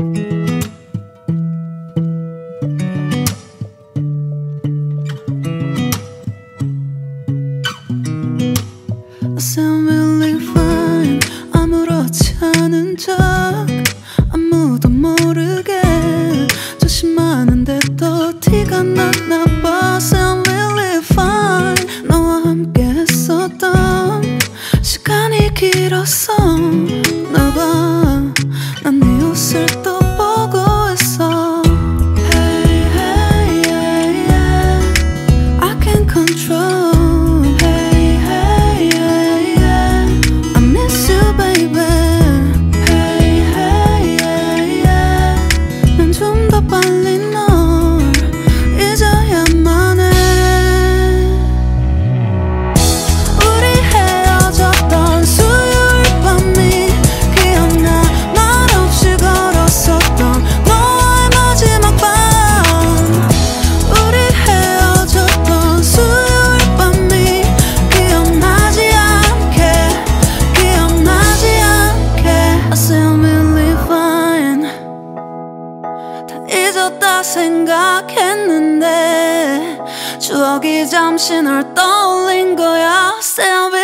I sound really fine. 아무렇지 않은 척 아무도 모르게 조심하는데 또 티가 났나 봐. Sound really fine. 너와 함께 했었던 시간이 길었어 나 봐. 난 네 옷을 또 보고 있어. Hey, hey, yeah, yeah. I can't control. 잊었다 생각했는데 추억이 잠시 널 떠올린 거야. Still